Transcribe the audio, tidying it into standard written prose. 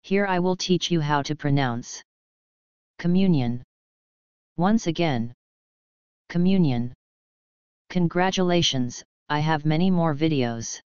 Here I will teach you how to pronounce communion. Once again, communion. Congratulations, I have many more videos.